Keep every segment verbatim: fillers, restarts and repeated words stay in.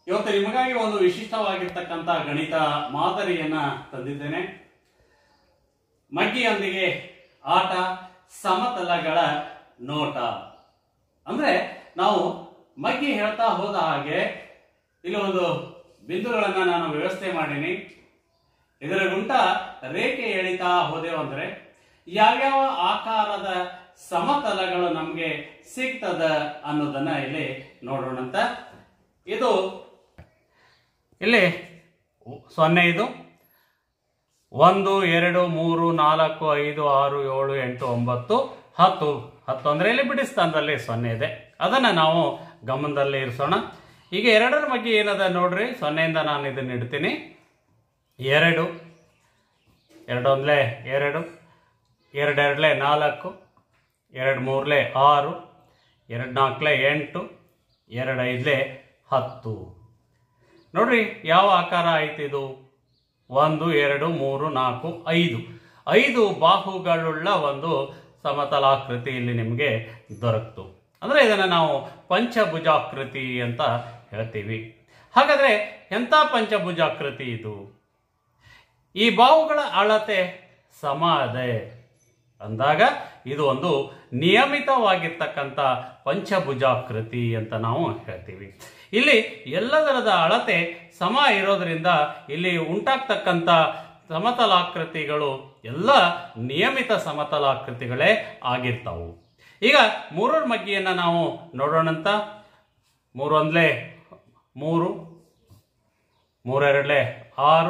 ಇವತ್ತು ನಿಮಗಾಗಿ ಒಂದು ವಿಶಿಷ್ಟವಾಗಿರ್ತಕ್ಕಂಥ ಗಣಿತ ಮಾದರಿಯನ್ನ ತಂದಿದ್ದೇನೆ. ಮಗ್ಗಿಯೊಂದಿಗೆ ಆಟ, ಸಮತಲಗಳ ನೋಟ. ಅಂದ್ರೆ ನಾವು ಮಗ್ಗಿ ಹೇಳ್ತಾ ಹೋದ ಹಾಗೆ ಇಲ್ಲಿ ಒಂದು ಬಿಂದುಗಳನ್ನ ನಾನು ವ್ಯವಸ್ಥೆ ಮಾಡೀನಿ. ಇದರ ಗುಂಟ ರೇಖೆ ಎಳಿತಾ ಹೋದೆವು ಅಂದ್ರೆ ಯಾವ್ಯಾವ ಆಕಾರದ ಸಮತಲಗಳು ನಮ್ಗೆ ಸಿಗ್ತದ ಅನ್ನೋದನ್ನ ಇಲ್ಲಿ ನೋಡೋಣಂತ. ಇದು ಇಲ್ಲಿ ಸೊನ್ನೆ, ಇದು ಒಂದು, ಎರಡು, ಮೂರು, ನಾಲ್ಕು, ಐದು, ಆರು, ಏಳು, ಎಂಟು, ಒಂಬತ್ತು, ಹತ್ತು. ಹತ್ತು ಅಂದ್ರೆ ಇಲ್ಲಿ ಬಿಡಿಸ್ತಾನದಲ್ಲಿ ಸೊನ್ನೆ ಇದೆ, ಅದನ್ನ ನಾವು ಗಮನದಲ್ಲಿ ಇರಿಸೋಣ. ಈಗ ಎರಡರ ಬಗ್ಗೆ ಏನದ ನೋಡ್ರಿ. ಸೊನ್ನೆಯಿಂದ ನಾನು ಇದನ್ನ ಇಡ್ತೀನಿ. ಎರಡು, ಎರಡೊಂದ್ಲೆ ಎರಡು, ಎರಡೆರಡ್ಲೆ ನಾಲ್ಕು, ಎರಡು ಮೂರ್ಲೆ ಆರು, ಎರಡು ನಾಲ್ಕಲೆ ಎಂಟು, ಎರಡು ಐದ್ಲೆ ಹತ್ತು. ನೋಡ್ರಿ ಯಾವ ಆಕಾರ ಆಯ್ತಿದು. ಒಂದು, ಎರಡು, ಮೂರು, ನಾಲ್ಕು, ಐದು. ಐದು ಬಾಹುಗಳುಳ್ಳ ಒಂದು ಸಮತಲಾಕೃತಿ ಇಲ್ಲಿ ನಿಮಗೆ ದೊರಕ್ತು. ಅಂದ್ರೆ ಇದನ್ನ ನಾವು ಪಂಚಭುಜಾಕೃತಿ ಅಂತ ಹೇಳ್ತೀವಿ. ಹಾಗಾದ್ರೆ ಎಂಥ ಪಂಚಭುಜಾಕೃತಿ ಇದು? ಈ ಬಾಹುಗಳ ಅಳತೆ ಸಮ ಅದೆ ಅಂದಾಗ ಇದು ಒಂದು ನಿಯಮಿತವಾಗಿರ್ತಕ್ಕಂಥ ಪಂಚಭುಜಾಕೃತಿ ಅಂತ ನಾವು ಹೇಳ್ತೀವಿ. ಇಲ್ಲಿ ಎಲ್ಲದರದ ಅಳತೆ ಸಮ ಇರೋದ್ರಿಂದ ಇಲ್ಲಿ ಉಂಟಾಗ್ತಕ್ಕಂಥ ಸಮತಲಾಕೃತಿಗಳು ಎಲ್ಲ ನಿಯಮಿತ ಸಮತಲಾಕೃತಿಗಳೇ ಆಗಿರ್ತಾವು. ಈಗ ಮೂರರ ಮಗ್ಗಿಯನ್ನು ನಾವು ನೋಡೋಣಂತ. ಮೂರೊಂದ್ಲೆ ಮೂರು, ಮೂರೆರಡ್ಲೆ ಆರು,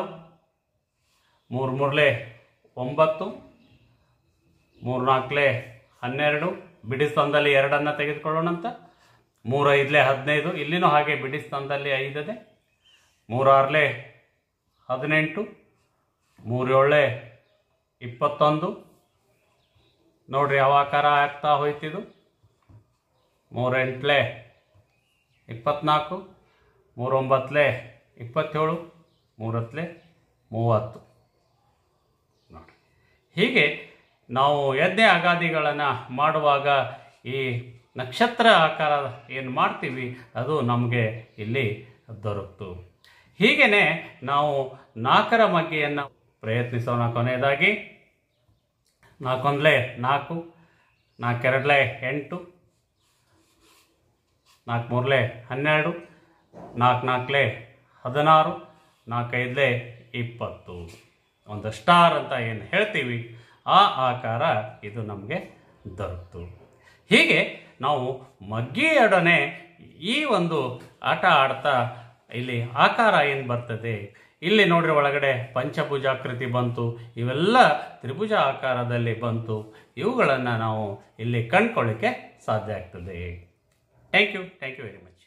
ಮೂರು ಮೂರ್ಲೆ ಒಂಬತ್ತು, ಮೂರು ನಾಲ್ಕಲೆ ಹನ್ನೆರಡು. ಬಿಡಿಸ್ತಂದಲ್ಲಿ ಎರಡನ್ನು ತೆಗೆದುಕೊಳ್ಳೋಣಂತ. ಮೂರು ಐದಲೆ ಹದಿನೈದು, ಇಲ್ಲಿನೂ ಹಾಗೆ ಬಿಡಿಸ್ತಂದಲ್ಲಿ ಐದದೆ. ಮೂರಾರ್ಲೆ ಹದಿನೆಂಟು, ಮೂರೇಳೆ ಇಪ್ಪತ್ತೊಂದು. ನೋಡ್ರಿ ಯಾವ ಆಕಾರ ಆಗ್ತಾ ಹೋಯ್ತಿದು. ಮೂರೆಂಟ್ಲೆ ಇಪ್ಪತ್ನಾಲ್ಕು, ಮೂರೊಂಬತ್ತಲೆ ಇಪ್ಪತ್ತೇಳು, ಮೂರತ್ತಲೆ ಮೂವತ್ತು. ನೋಡ್ರಿ ಹೀಗೆ ನಾವು ಯಜ್ಞ ಅಗಾದಿಗಳನ್ನು ಮಾಡುವಾಗ ಈ ನಕ್ಷತ್ರ ಆಕಾರ ಏನು ಮಾಡ್ತೀವಿ ಅದು ನಮಗೆ ಇಲ್ಲಿ ದೊರಕ್ತು. ಹೀಗೇನೆ ನಾವು ನಾಲ್ಕರ ಮಗ್ಗಿಯನ್ನು ಪ್ರಯತ್ನಿಸೋಣ. ಕೊನೆಯದಾಗಿ ನಾಲ್ಕೊಂದ್ಲೆ ನಾಲ್ಕು, ನಾಲ್ಕೆರಡ್ಲೆ ಎಂಟು, ನಾಲ್ಕು ಮೂರ್ಲೆ ಹನ್ನೆರಡು, ನಾಲ್ಕು ನಾಲ್ಕಲೆ ಹದಿನಾರು, ನಾಲ್ಕೈದಲೆ ಇಪ್ಪತ್ತು. ಒಂದು ಸ್ಟಾರ್ ಅಂತ ಏನು ಹೇಳ್ತೀವಿ ಆ ಆಕಾರ ಇದು ನಮಗೆ ದೊರಕ್ತು. ಹೀಗೆ ನಾವು ಮಗ್ಗಿಯೊಡನೆ ಈ ಒಂದು ಆಟ ಆಡ್ತಾ ಇಲ್ಲಿ ಆಕಾರ ಏನು ಬರ್ತದೆ ಇಲ್ಲಿ ನೋಡ್ರಿ, ಒಳಗಡೆ ಪಂಚಭುಜಾಕೃತಿ ಬಂತು, ಇವೆಲ್ಲ ತ್ರಿಭುಜ ಆಕಾರದಲ್ಲಿ ಬಂತು. ಇವುಗಳನ್ನು ನಾವು ಇಲ್ಲಿ ಕಂಡ್ಕೊಳ್ಳಿಕ್ಕೆ ಸಾಧ್ಯ ಆಗ್ತದೆ. Thank you thank you very much.